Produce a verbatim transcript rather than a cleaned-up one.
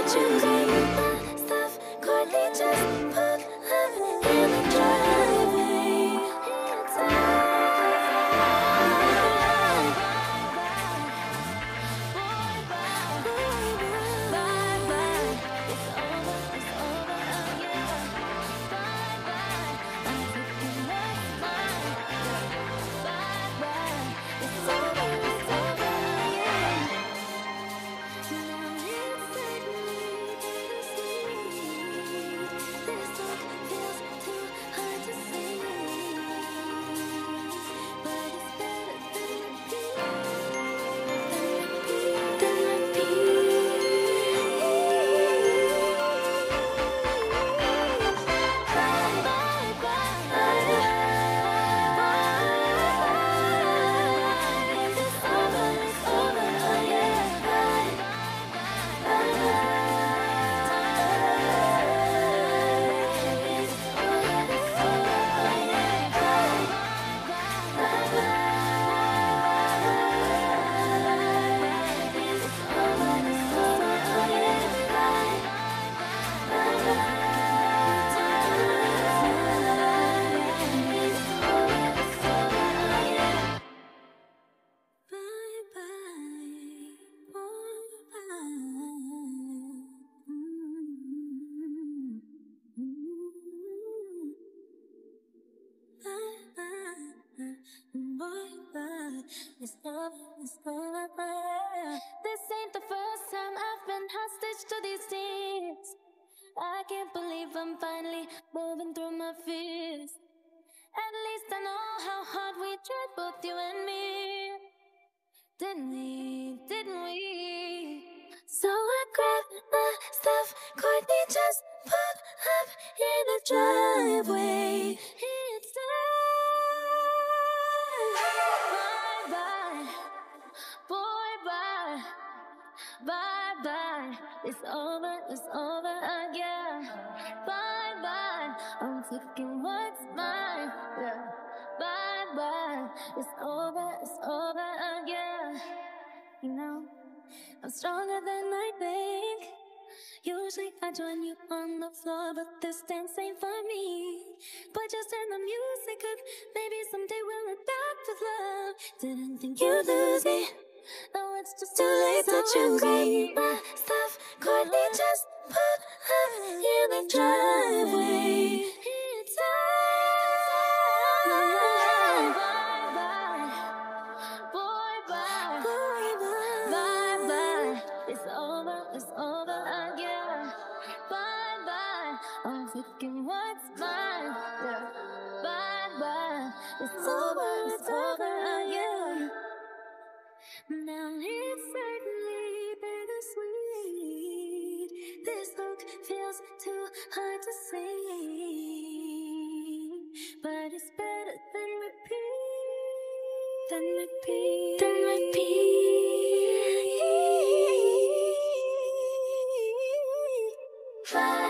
that you got my stuff. Courtney just put love in the driveway. It's all it's over, it's over. This ain't the first time I've been hostage to these things. I can't believe I'm finally moving through my fears. At least I know how hard we tried, both you and me. Didn't we, didn't we? So I grabbed my stuff. Courtney just put up in the driveway. It's bye bye, it's over, it's over again. Bye bye, I'm taking what's mine. Yeah. Bye bye, it's over, it's over again. You know, I'm stronger than I think. Usually I join you on the floor, but this dance ain't for me. But just turn the music up, maybe someday we'll adapt with love. Didn't think you'd lose me. No, it's just too late that you got my stuff. Courtney just put love in the driveway. It's all bye bye, boy bye, boy bye, bye bye. It's over, it's over again. Bye bye, I'm taking what's mine. Yeah. Bye bye, it's over, it's over again. Now it's certainly bittersweet. This look feels too hard to see, but it's better than repeat, than repeat, than repeat. Bye.